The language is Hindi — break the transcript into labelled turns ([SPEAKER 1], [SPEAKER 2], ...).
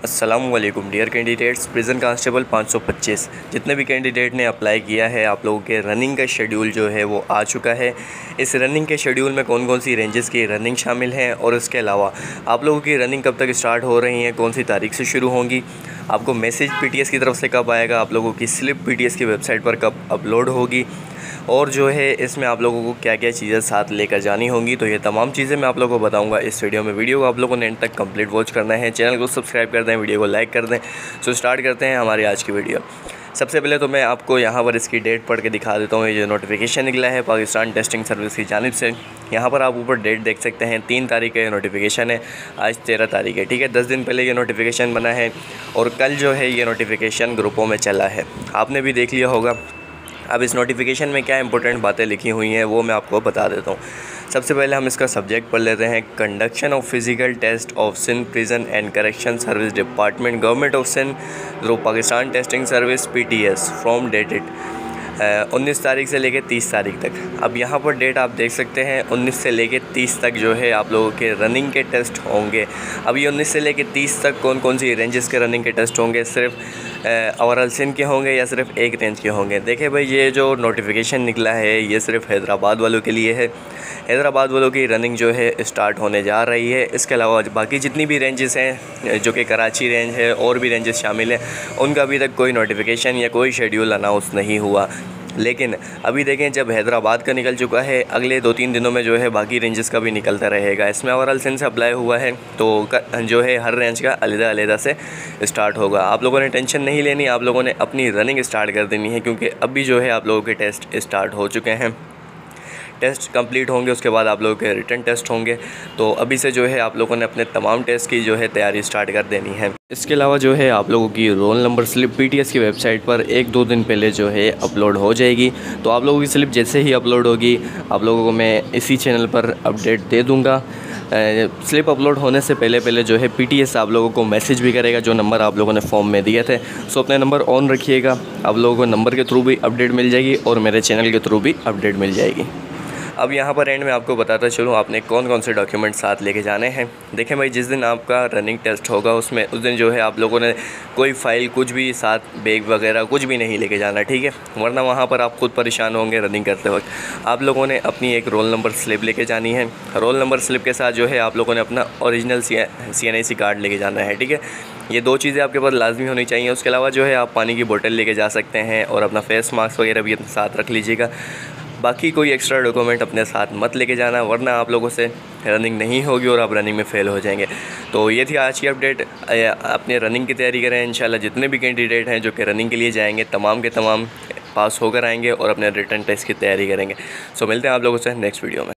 [SPEAKER 1] अस्सलामुअलैकुम डियर कैंडिडेट्स, प्रिजन कांस्टेबल 525 जितने भी कैंडिडेट ने अप्लाई किया है, आप लोगों के रनिंग का शेड्यूल जो है वो आ चुका है। इस रनिंग के शेड्यूल में कौन कौन सी रेंजेस की रनिंग शामिल हैं और इसके अलावा आप लोगों की रनिंग कब तक स्टार्ट हो रही हैं, कौन सी तारीख से शुरू होंगी, आपको मैसेज पीटीएस की तरफ से कब आएगा, आप लोगों की स्लिप पीटीएस की वेबसाइट पर कब अपलोड होगी और जो है इसमें आप लोगों को क्या क्या चीज़ें साथ लेकर जानी होंगी, तो ये तमाम चीज़ें मैं आप लोगों को बताऊंगा इस वीडियो में। वीडियो को आप लोगों ने एंड तक कंप्लीट वॉच करना है। चैनल को सब्सक्राइब कर दें, वीडियो को लाइक कर दें। सो स्टार्ट करते हैं हमारी आज की वीडियो। सबसे पहले तो मैं आपको यहाँ पर इसकी डेट पढ़ के दिखा देता हूँ। ये जो नोटिफिकेशन निकला है पाकिस्तान टेस्टिंग सर्विस की जानिब से, यहाँ पर आप ऊपर डेट देख सकते हैं। 3 तारीख का ये नोटिफिकेशन है, आज 13 तारीख है, ठीक है। 10 दिन पहले ये नोटिफिकेशन बना है और कल जो है ये नोटिफिकेशन ग्रुपों में चला है, आपने भी देख लिया होगा। अब इस नोटिफिकेशन में क्या इंपॉर्टेंट बातें लिखी हुई हैं वो मैं आपको बता देता हूँ। सबसे पहले हम इसका सब्जेक्ट पढ़ लेते हैं। Conduction of physical test of Sindh prison and correction service department government of Sindh through Pakistan testing service PTS from dated 19 तारीख से लेके 30 तारीख तक। अब यहाँ पर डेट आप देख सकते हैं, 19 से लेके 30 तक जो है आप लोगों के रनिंग के टेस्ट होंगे। अब ये 19 से लेके 30 तक कौन कौन सी रेंजेस के रनिंग के टेस्ट होंगे, सिर्फ ओवरऑल सिंध के होंगे या सिर्फ एक रेंज के होंगे। देखिए भाई, ये जो नोटिफिकेशन निकला है ये सिर्फ हैदराबाद वालों के लिए है। हैदराबाद वालों की रनिंग जो है स्टार्ट होने जा रही है। इसके अलावा बाकी जितनी भी रेंजेस हैं, जो कि कराची रेंज है और भी रेंजेस शामिल हैं, उनका अभी तक कोई नोटिफिकेशन या कोई शेड्यूल अनाउंस नहीं हुआ। लेकिन अभी देखें, जब हैदराबाद का निकल चुका है, अगले 2-3 दिनों में जो है बाकी रेंजेस का भी निकलता रहेगा। इसमें ओवरऑल सिंध से अप्लाई हुआ है तो जो है हर रेंज का अलग-अलग से स्टार्ट होगा। आप लोगों ने टेंशन नहीं लेनी, आप लोगों ने अपनी रनिंग स्टार्ट कर देनी है, क्योंकि अभी जो है आप लोगों के टेस्ट स्टार्ट हो चुके हैं। टेस्ट कंप्लीट होंगे, उसके बाद आप लोगों के रिटन टेस्ट होंगे। तो अभी से जो है आप लोगों ने अपने तमाम टेस्ट की जो है तैयारी स्टार्ट कर देनी है। इसके अलावा जो है आप लोगों की रोल नंबर स्लिप पीटीएस की वेबसाइट पर 1-2 दिन पहले जो है अपलोड हो जाएगी। तो आप लोगों की स्लिप जैसे ही अपलोड होगी, आप लोगों को मैं इसी चैनल पर अपडेट दे दूँगा। स्लिप अपलोड होने से पहले जो है पीटीएस आप लोगों को मैसेज भी करेगा, जो नंबर आप लोगों ने फॉर्म में दिए थे। सो अपने नंबर ऑन रखिएगा, आप लोगों को नंबर के थ्रू भी अपडेट मिल जाएगी और मेरे चैनल के थ्रू भी अपडेट मिल जाएगी। अब यहाँ पर एंड में आपको बताता चलूँ आपने कौन कौन से डॉक्यूमेंट साथ लेके जाने हैं। देखें भाई, जिस दिन आपका रनिंग टेस्ट होगा उस दिन जो है आप लोगों ने कोई फ़ाइल, कुछ भी साथ, बैग वगैरह कुछ भी नहीं लेके जाना, ठीक है, वरना वहाँ पर आप खुद परेशान होंगे रनिंग करते वक्त। आप लोगों ने अपनी एक रोल नंबर स्लिप लेके जानी है। रोल नंबर स्लिप के साथ जो है आप लोगों ने अपना ओरिजिनल CNIC कार्ड लेके जाना है, ठीक है। ये 2 चीज़ें आपके पास लाजमी होनी चाहिए। उसके अलावा जो है आप पानी की बोतल लेके जा सकते हैं और अपना फेस मास्क वगैरह भी साथ रख लीजिएगा। बाकी कोई एक्स्ट्रा डॉक्यूमेंट अपने साथ मत लेके जाना, वरना आप लोगों से रनिंग नहीं होगी और आप रनिंग में फ़ेल हो जाएंगे। तो ये थी आज की अपडेट। अपने रनिंग की तैयारी करें। इंशाल्लाह जितने भी कैंडिडेट हैं जो कि रनिंग के लिए जाएंगे, तमाम के तमाम पास होकर आएंगे और अपने रिटन टेस्ट की तैयारी करेंगे। सो मिलते हैं आप लोगों से नेक्स्ट वीडियो में।